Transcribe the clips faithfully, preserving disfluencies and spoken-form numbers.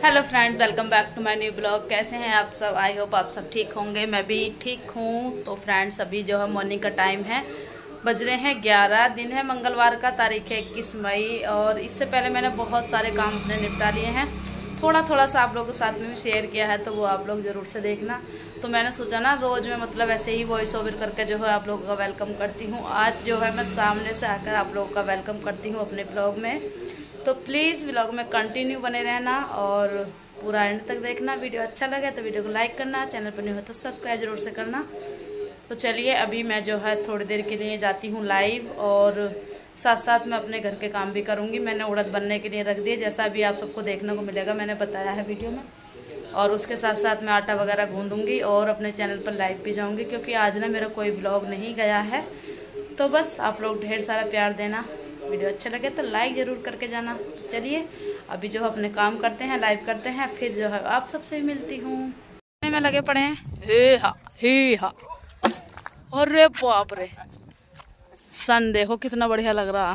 Hello friend, welcome back to my new blog. कैसे हैं आप सब? आई होप आप सब ठीक होंगे। मैं भी ठीक हूँ। तो फ्रेंड्स, अभी जो है मॉर्निंग का टाइम है, बज रहे हैं ग्यारह। दिन है मंगलवार का, तारीख है इक्कीस मई। और इससे पहले मैंने बहुत सारे काम अपने निपटा लिए हैं। थोड़ा थोड़ा सा आप लोगों के साथ में भी शेयर किया है, तो वो आप लोग ज़रूर से देखना। तो मैंने सोचा ना, रोज़ मैं मतलब ऐसे ही वॉइस ओवर करके जो है आप लोगों का वेलकम करती हूँ। आज जो है मैं सामने से आकर आप लोगों का वेलकम करती हूँ अपने ब्लॉग में। तो प्लीज़ ब्लॉग में कंटिन्यू बने रहना और पूरा एंड तक देखना। वीडियो अच्छा लगे तो वीडियो को लाइक करना, चैनल पर नहीं हो तो सब्सक्राइब जरूर से करना। तो चलिए, अभी मैं जो है थोड़ी देर के लिए जाती हूँ लाइव, और साथ साथ मैं अपने घर के काम भी करूँगी। मैंने उड़द बनने के लिए रख दिए, जैसा भी आप सबको देखने को मिलेगा, मैंने बताया है वीडियो में। और उसके साथ साथ मैं आटा वगैरह गूँधूँगी और अपने चैनल पर लाइव भी जाऊँगी, क्योंकि आज ना मेरा कोई ब्लॉग नहीं गया है। तो बस आप लोग ढेर सारा प्यार देना। वीडियो अच्छा लगे तो लाइक ज़रूर करके जाना। चलिए, अभी जो है अपने काम करते हैं, लाइव करते हैं, फिर जो है आप सबसे मिलती हूँ। में लगे पड़े हैं, हे हा हे हा। और रे बाप रे, सन देखो कितना बढ़िया लग रहा,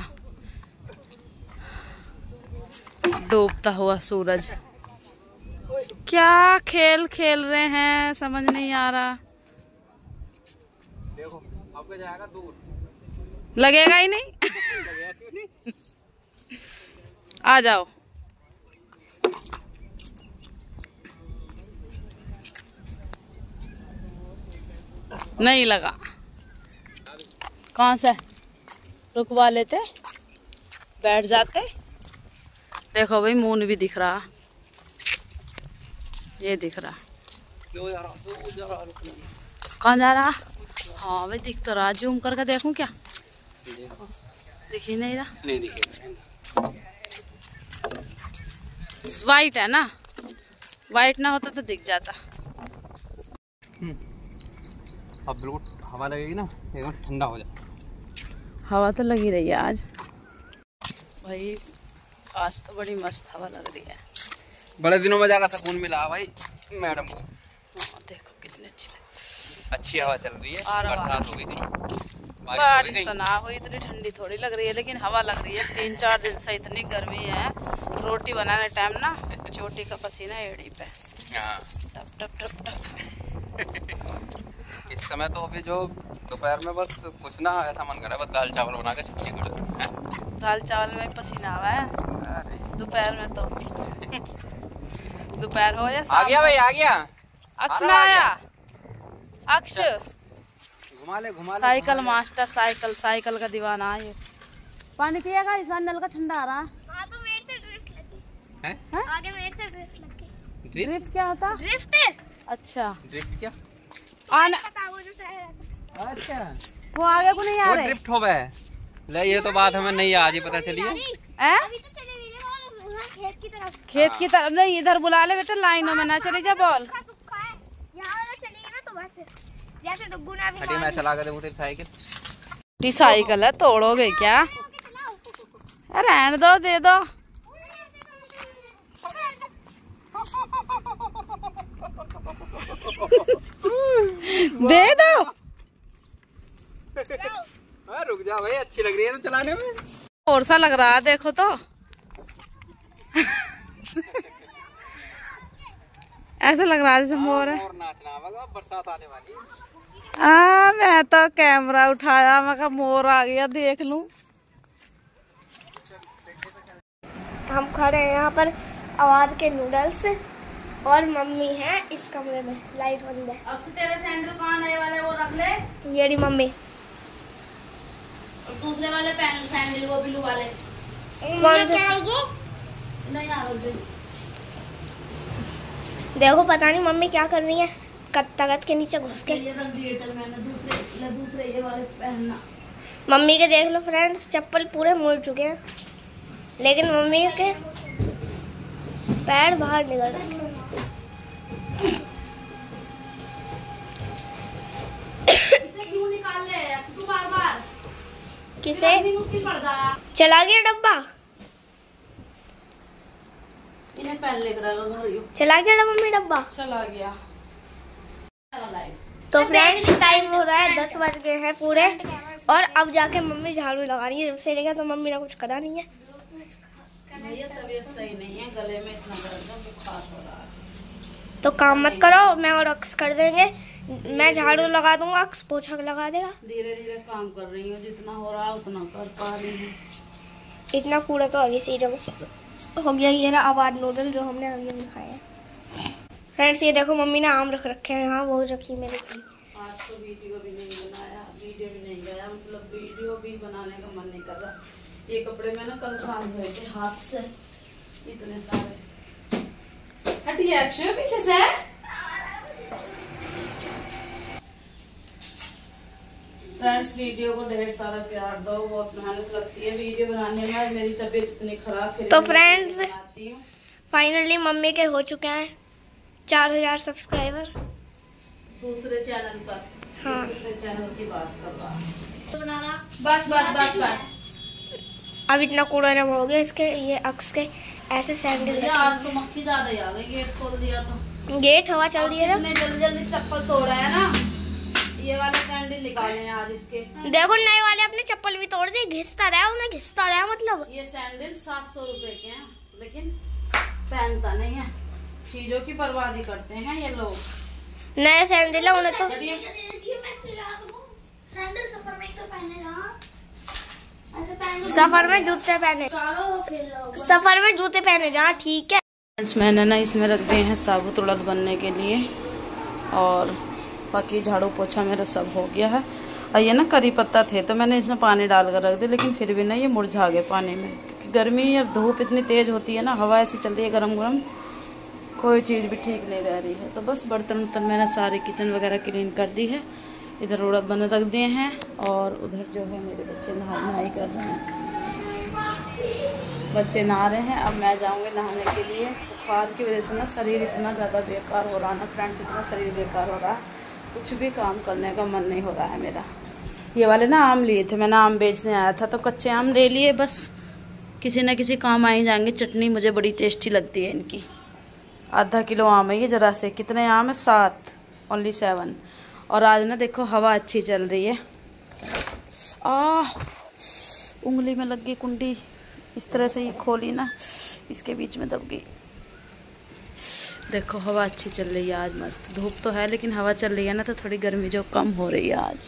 डूबता हुआ सूरज। क्या खेल खेल रहे हैं समझ नहीं आ रहा। देखो आपका जाएगा दूर, लगेगा ही नहीं। आ जाओ। नहीं लगा। कौन सा? रुकवा लेते, बैठ जाते। देखो भाई, मून भी दिख रहा, ये दिख रहा। कौन जा रहा? हाँ भाई, दिख तो रहा। जूम करके देखूं क्या? दिख ही नहीं रहा। नहीं दिखे। वाइट है ना, वाइट ना होता तो दिख जाता। अब बिल्कुल हवा लगेगी ना, एकदम ठंडा हो जाए। हवा तो लगी रही है आज भाई, आज तो बड़ी मस्त हवा लग रही है। बड़े दिनों में जाकर सुकून मिला भाई मैडम को। देखो कितनी अच्छी लगी, अच्छी हवा चल रही है। बरसात हो गई कहीं, बारिश तो ना हुई, इतनी ठंडी थोड़ी लग रही है, लेकिन हवा लग रही है। तीन चार दिन से इतनी गर्मी है, रोटी बनाने टाइम ना चोटी का पसीना एड़ी पे टप टप टप टप। इस समय तो अभी जो दोपहर में बस कुछ ना ऐसा मन कर रहा है, बस दाल चावल बना के छुट्टी कर दो। दाल चावल में पसीना आवा है दोपहर में तो। दोपहर हो या आ गया भाई, आ गया। अक्ष ना आया? अक्ष घुमा ले घुमा ले। साइकिल मास्टर, साइकिल साइकिल का दीवाना है ये। पानी पिएगा? इस बार नल का ठंडा आ रहा है। हाँ, तो मेरे से ड्रिफ्ट लगी है? आगे मेरे से ड्रिफ्ट लगी। ड्रिफ्ट क्या होता? ड्रिफ्ट अच्छा, ड्रिफ्ट क्या? आना। अच्छा, वो आगे को नहीं आ वो रहे। ड्रिफ्ट हो गए। ले, ये तो बात हमें नहीं आज ही पता चली है। अभी तो चले गए वो खेत की तरफ। खेत की तरफ नहीं, इधर बुला ले बेटा, लाइनों में ना चली जा। बॉल सूखा है, यहाँ अगर चलेगी ना तो बस जैसे डुग्गू ने अभी। हटी, मैं चला कर दूँ तेरी साइकिल। टी साइकिल है, तोड़ोगे क्या? अरे रहने दो, दे दो। दे दो। हाँ, रुक जा भाई, अच्छी लग रही है तो चलाने में। और सा लग रहा है, देखो तो। ऐसा लग रहा है जैसे मोर है। और नाचना होगा, बरसात आने वाली है। आ, मैं तो कैमरा उठाया, मैं कहा मोर आ गया, देख लूं। हम खड़े हैं यहाँ पर आवाज के नूडल्स, और मम्मी है इस कमरे में। लाइट बंद है। अब से तेरे सैंडल कहाँ नए वाले वो रख ले। ये रही मम्मी। और दूसरे वाले पैनल सैंडल वो ब्लू वाले कौन से? नहीं आ रहे। देखो, पता नहीं मम्मी क्या कर रही है, तख्त के नीचे घुस के। ये रख दिए, चल मैंने दूसरे दूसरे ये वाले पहनना। मम्मी के देख लो फ्रेंड्स, चप्पल पूरे मुड़ चुके हैं, लेकिन मम्मी के पैर बाहर निकल रहे हैं। इसे क्यों निकाल ले तू बार बार? किसे? मुश्किल पड़ रहा। चला गया डब्बा? इन्हें पहन ले कर चला गया ना मम्मी डब्बा? चला गया। तो फ्रेंड्स, टाइम हो रहा है दस बज गए हैं पूरे, और अब जाके मम्मी झाड़ू लगा रही है। जब से लेकर तो मम्मी ने कुछ करा नहीं है। तबीयत सही नहीं है, गले में इतना दर्द है, बुखार तो काम मत करो, मैं और अक्स कर देंगे। मैं झाड़ू लगा दूंगा, अक्स पोछा लगा देगा। धीरे धीरे काम कर रही हूँ, जितना हो रहा है उतना कर पा रही हूँ। इतना कूड़ा तो अभी से ही जब हो गया। ये रहा आवाज नूडल जो हमने अभी खाए हैं। फ्रेंड्स ये देखो मम्मी ने आम रख रखे हैं यहाँ, वो रखी मेरे लिए। आज तो वीडियो भी नहीं बनाया, वीडियो भी नहीं गया, मतलब वीडियो भी बनाने का मन नहीं कर रहा। ये कपड़े मैंने कल शाम धोए थे हाथ से, इतने सारे। हटिए अक्षय पीछे से। फ्रेंड्स वीडियो को ढेर सारा प्यार दो, बहुत मेहनत लगती है वीडियो बनाने में। मेरी तबीयत इतनी खराब है। तो फ्रेंड्स फाइनली मम्मी के हो चुके हैं चार हजार सब्सक्राइबर दूसरे चैनल पर। हाँ। दूसरे चैनल की बात कर रहा। बस बस बस बस अब इतना कूड़ा जमा हो गया इसके, ये अक्स के ऐसे सैंडल। आज तो मक्खी ज्यादा ही आ गई, गेट खोल दिया तो। गेट हवा चल रही है ना। जल्दी जल्दी चप्पल तोड़ा है ना, ये वाले सैंडल निकाले हैं आज इसके। देखो नए वाले अपने चप्पल भी तोड़ दी, घिसता रहा उन्हें, घिसता रहा। मतलब ये सैंडल सात सौ रुपए के हैं, लेकिन पहनता नहीं है। चीजों की बर्बादी करते हैं ये लोग। नए सैंडल है उन्हें तो। सफर में जूते पहने, सफर में जूते पहने जहाँ, ठीक है। फ्रेंड्स मैंने ना इसमें रख दिए हैं साबुत उड़द बनने के लिए, और बाकी झाड़ू पोछा मेरा सब हो गया है। और ये ना करी पत्ता थे तो मैंने इसमें पानी डाल कर रख दिया, लेकिन फिर भी ना ये मुरझा गए पानी में, क्योंकि गर्मी और धूप इतनी तेज़ होती है ना, हवा ऐसी चल रही है गरम गरम, कोई चीज़ भी ठीक नहीं रह रही है। तो बस बर्तन वर्तन मैंने सारे किचन वगैरह क्लीन कर दी है। इधर उड़द बने रख दिए हैं, और उधर जो है मेरे बच्चे नहा नहाई कर रहे हैं। बच्चे नहा रहे हैं, अब मैं जाऊंगी नहाने के लिए। बुखार की वजह से ना शरीर इतना ज़्यादा बेकार हो रहा ना फ्रेंड्स, इतना शरीर बेकार हो रहा है, कुछ भी काम करने का मन नहीं हो रहा है मेरा। ये वाले ना आम लिए थे, मैंने आम बेचने आया था तो कच्चे आम ले लिए, बस किसी न किसी काम आ ही जाएंगे। चटनी मुझे बड़ी टेस्टी लगती है इनकी। आधा किलो आम है ये, ज़रा से। कितने आम है? सात, ओनली सेवन। और आज ना देखो हवा अच्छी चल रही है। आ उंगली में लग गई कुंडी, इस तरह से ये खोली ना, इसके बीच में दब गई। देखो हवा अच्छी चल रही है आज, मस्त। धूप तो है लेकिन हवा चल रही है ना, तो थोड़ी गर्मी जो कम हो रही है आज।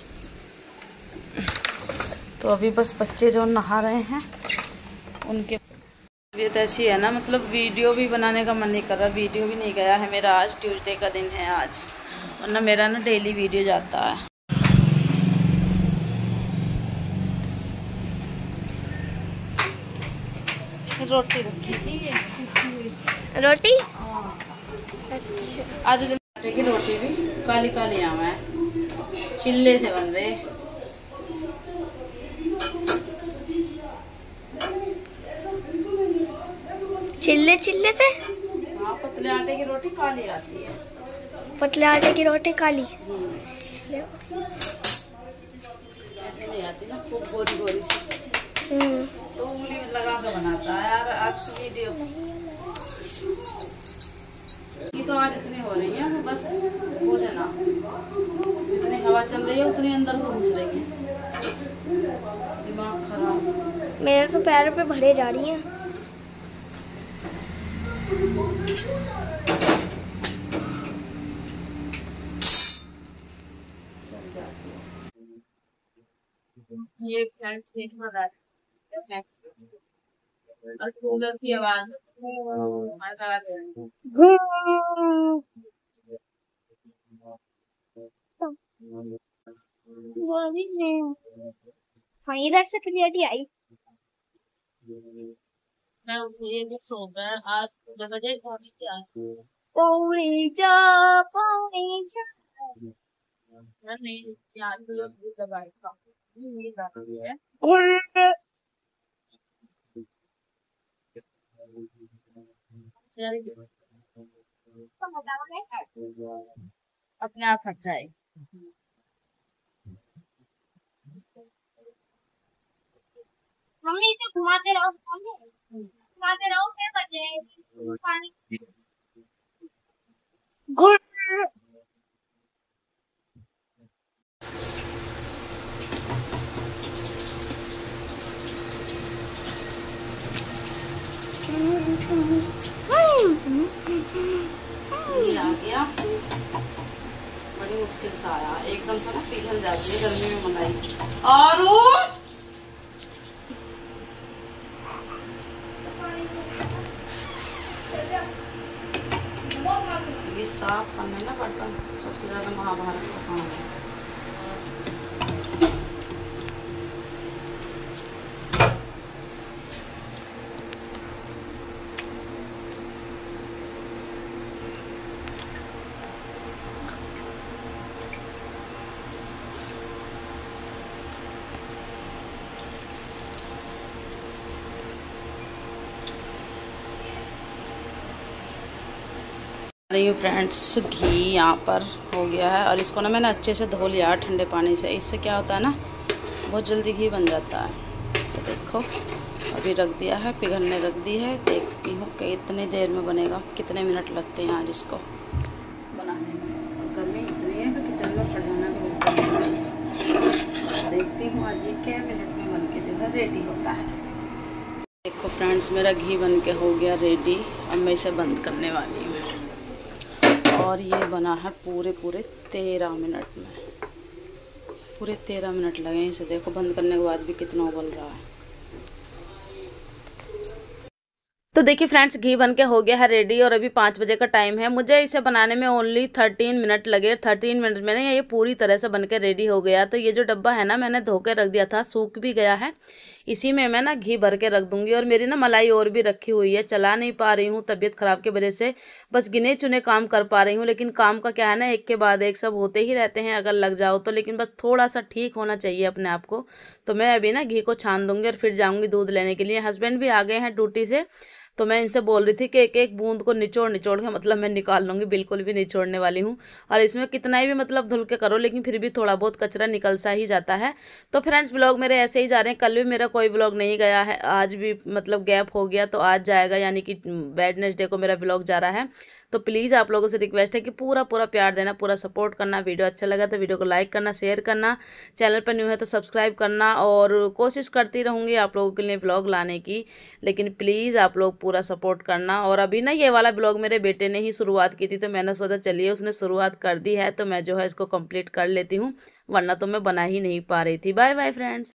तो अभी बस बच्चे जो नहा रहे हैं उनके तबीयत ऐसी है ना, मतलब वीडियो भी बनाने का मन नहीं कर रहा। वीडियो भी नहीं गया है मेरा, आज ट्यूसडे का दिन है आज, वरना मेरा ना डेली वीडियो जाता है। रोटी रखी थी, रोटी। अच्छा आज आटे की रोटी भी काली काली आम है, चिल्ले से बन रहे। चिल्ले चिल्ले से? हाँ, पतले आटे की रोटी काली आती है। पतले आटे की रोटी काली ऐसे नहीं आती ना, खूब गोरी गोरी सी। हम्म तो उंगली में लगा कर बनाता है यार। आज वीडियो ये तो आज इतनी हो रही है, बस हो जाना। जितनी हवा चल रही है उतनी अंदर को घुस रही है, दिमाग खराब। मेरे तो पैर पे भरे जा रही हैं। ये फ्रेंड्स देख रहा है और कूलर की आवाज हाँ इधर से क्लियरिटी आई। मैं उठी, ये भी सो गया आज दो बजे। पौनी चार पौनी जा पौनी जा मैं नहीं यार तो लगाई था नींद आ रही है। अपने आप हट जाए। मम्मी इसे घुमाते रहो, घुमाते रहो, फिर बचे पानी। गुड ये आ गया एकदम से ना पिघल जाती है गर्मी में मलाई। और ये साफ करना है ना बर्तन, सबसे ज्यादा महाभारत का काम है। रही हूँ फ्रेंड्स, घी यहाँ पर हो गया है और इसको ना मैंने अच्छे से धो लिया ठंडे पानी से। इससे क्या होता है ना, बहुत जल्दी घी बन जाता है। तो देखो अभी रख दिया है, पिघलने रख दी है। देखती हूँ कि इतनी देर में बनेगा, कितने मिनट लगते हैं आज इसको बनाने में। और गर्मी इतनी है कि किचन में खड़े होना भी बिल्कुल नहीं। देखती हूँ आज ये क्या मिनट में बन के जो है रेडी होता है। देखो फ्रेंड्स, मेरा घी बन के हो गया रेडी। अब मैं इसे बंद करने वाली हूँ और ये बना है पूरे पूरे तेरह मिनट में। पूरे तेरह मिनट लगे इसे। देखो बंद करने के बाद भी कितना उबल रहा है। तो देखिए फ्रेंड्स, घी बन के हो गया है रेडी और अभी पाँच बजे का टाइम है। मुझे इसे बनाने में ओनली थर्टीन मिनट लगे। थर्टीन मिनट में ये पूरी तरह से बन के रेडी हो गया। तो ये जो डब्बा है ना, मैंने धो के रख दिया था, सूख भी गया है। इसी में मैं ना घी भर के रख दूंगी। और मेरी ना मलाई और भी रखी हुई है, चला नहीं पा रही हूँ तबीयत ख़राब की वजह से। बस गिने चुने काम कर पा रही हूँ। लेकिन काम का क्या है ना, एक के बाद एक सब होते ही रहते हैं अगर लग जाओ तो। लेकिन बस थोड़ा सा ठीक होना चाहिए अपने आप को। तो मैं अभी ना घी को छान दूंगी और फिर जाऊँगी दूध लेने के लिए। हस्बैंड भी आ गए हैं ड्यूटी से, तो मैं इनसे बोल रही थी कि एक एक बूंद को निचोड़ निचोड़ के मतलब मैं निकाल लूँगी, बिल्कुल भी नहीं छोड़ने वाली हूँ। और इसमें कितना ही भी मतलब धुल के करो, लेकिन फिर भी थोड़ा बहुत कचरा निकल सा ही जाता है। तो फ्रेंड्स, ब्लॉग मेरे ऐसे ही जा रहे हैं। कल भी मेरा कोई ब्लॉग नहीं गया है, आज भी मतलब गैप हो गया, तो आज जाएगा। यानी कि वेडनेसडे को मेरा ब्लॉग जा रहा है। तो प्लीज़ आप लोगों से रिक्वेस्ट है कि पूरा पूरा प्यार देना, पूरा सपोर्ट करना। वीडियो अच्छा लगा तो वीडियो को लाइक करना, शेयर करना। चैनल पर न्यू है तो सब्सक्राइब करना। और कोशिश करती रहूँगी आप लोगों के लिए ब्लॉग लाने की, लेकिन प्लीज़ आप लोग पूरा सपोर्ट करना। और अभी ना ये वाला ब्लॉग मेरे बेटे ने ही शुरुआत की थी, तो मैंने सोचा चलिए उसने शुरुआत कर दी है तो मैं जो है इसको कंप्लीट कर लेती हूँ, वरना तो मैं बना ही नहीं पा रही थी। Bye bye friends.